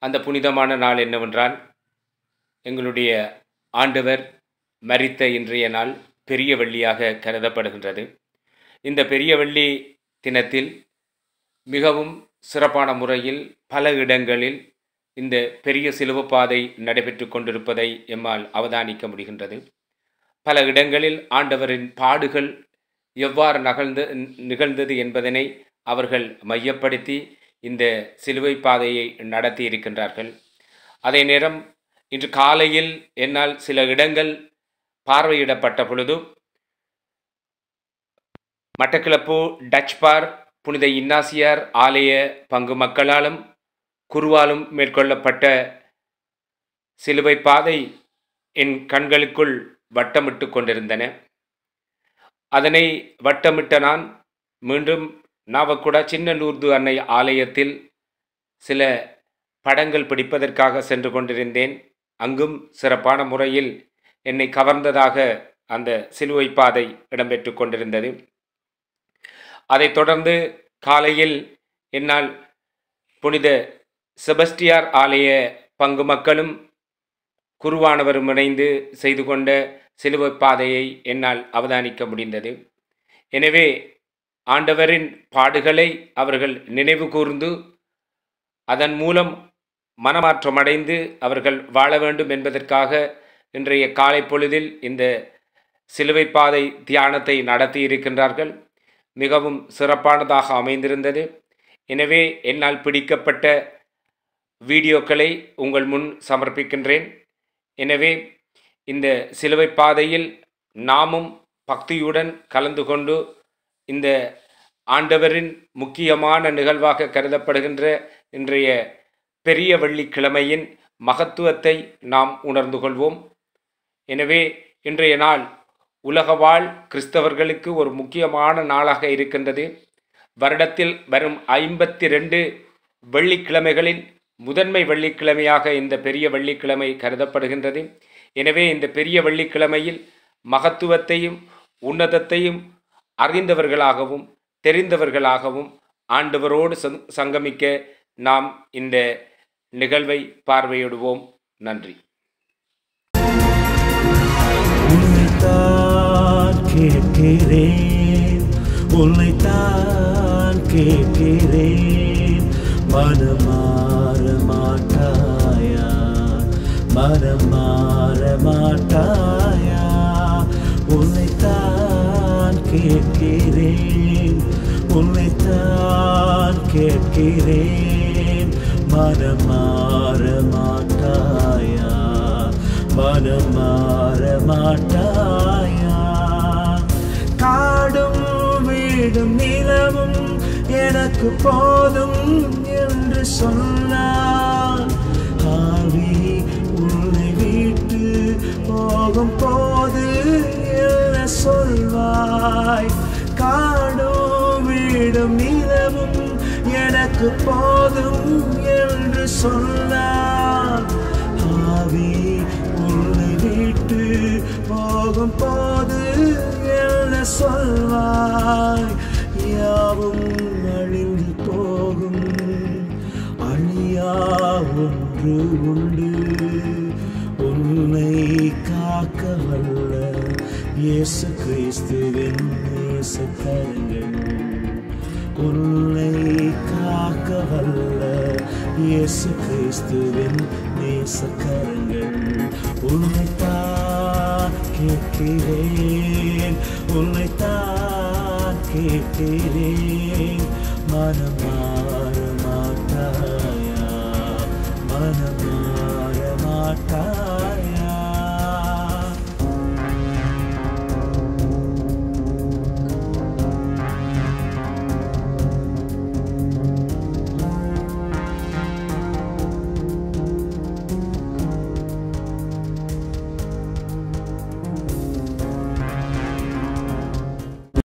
அந்த புனிதமான நாள் என்னவென்றால், எங்களுடைய ஆண்டவர் மரித்த இன்றைய நாள் பெரிய வெள்ளியாக கருதப்படுகின்றது. இந்த பெரிய வெள்ளி தினத்தில் மிகவும் சிறப்பான முறையில் பல இடங்களில் இந்த பெரிய சிலுவைப்பாதை நடைபெற்று கொண்டிருப்பதை எம்மால் அவதானிக்க முடிகின்றது. பல இடங்களில் ஆண்டவரின் பாடுகள் எவ்வாறு நிகழ்ந்தது என்பதனை அவர்கள் மையப்படுத்தி இந்த சிலுவை பாதையை நடத்தி இருக்கின்றார்கள். அதே நேரம் இன்று காலையில் என்னால் சில இடங்கள் பார்வையிடப்பட்ட பொழுது மட்டக்களப்பு டச் பார் புனித இன்னாசியார் ஆலய பங்கு மக்களாலும் குருவாலும் மேற்கொள்ளப்பட்ட சிலுவை பாதை என் கண்களுக்குள் வட்டமிட்டு கொண்டிருந்தன. அதனை வட்டமிட்ட நான் மீண்டும் நாவக்குடா சின்னலூர்து அன்னை ஆலயத்தில் சில படங்கள் பிடிப்பதற்காக சென்று கொண்டிருந்தேன். அங்கும் சிறப்பான முறையில் என்னை கவர்ந்ததாக அந்த சிலுவை பாதை இடம்பெற்று கொண்டிருந்தது. அதைத் தொடர்ந்து காலையில் என்னால் புனித செபஸ்டியார் ஆலய பங்கு மக்களும் குருவானவரும் இணைந்து செய்து கொண்ட சிலுவை பாதையை என்னால் அவதானிக்க முடிந்தது. எனவே ஆண்டவரின் பாடுகளை அவர்கள் நினைவு கூர்ந்து அதன் மூலம் மனமாற்றமடைந்து அவர்கள் வாழ வேண்டும் என்பதற்காக இன்றைய காலை பொழுதில் இந்த சிலுவை பாதை தியானத்தை நடத்தி இருக்கின்றார்கள். மிகவும் சிறப்பானதாக அமைந்திருந்தது. எனவே என்னால் பிடிக்கப்பட்ட வீடியோக்களை உங்கள் முன் சமர்ப்பிக்கின்றேன். எனவே இந்த சிலுவை பாதையில் நாமும் பக்தியுடன் கலந்து கொண்டு இந்த ஆண்டவரின் முக்கியமான நிகழ்வாக கருதப்படுகின்ற இன்றைய பெரிய வெள்ளிக்கிழமையின் மகத்துவத்தை நாம் உணர்ந்து கொள்வோம். எனவே இன்றைய நாள் உலக வாழ் கிறிஸ்தவர்களுக்கு ஒரு முக்கியமான நாளாக இருக்கின்றது. வருடத்தில் வரும் 52 வெள்ளிக்கிழமைகளில் முதன்மை வெள்ளிக்கிழமையாக இந்த பெரிய வெள்ளிக்கிழமை கருதப்படுகின்றது. எனவே இந்த பெரிய வெள்ளிக்கிழமையில் மகத்துவத்தையும் உன்னதத்தையும் அறிந்தவர்களாகவும் தெரிந்தவர்களாகவும் ஆண்டவரோடு சங்கமிக்க நாம் இந்த நிகழ்வை பார்வையிடுவோம். நன்றி. உன்னைத்தான் கேட்கிறேன், மனம் மாற மாட்டாயா, மனம் மாற மாட்டாயா. உன்னைத்தான் கேட்கிறேன், உன்னைத்தான் கேட்கிறேன், மனம் மாற மாட்டாயா, மனம் மாற மாட்டாயா. காடும் வீடும் நிலவும் எனக்கு போதும் என்று சொன்னான். ஆவி உன்னை விட்டு போகும் போது என்ன சொல்வாய்? காடும் வீடும் நிலவும் எனக்கு போதும் என்று சொன்னான். ஆவி உன்னை விட்டு போகும் போது என்ன சொல்வாய்? யாவும் அழிந்து போகும், அழியா ஒன்று உண்டு, உன்னை காக்க வல்ல இயேசு கிறிஸ்துவின் நேசக்கரங்கள். உன்னை காக்க வல்ல இயேசு கிறிஸ்துவின் நேசக்கரங்கள். உன்னைத்தான் கேட்கிறேன், உன்னைத்தான் கேட்கிறேன், மனம் மாற மாட்டாயா, மனம் மாற மாட்டாயா.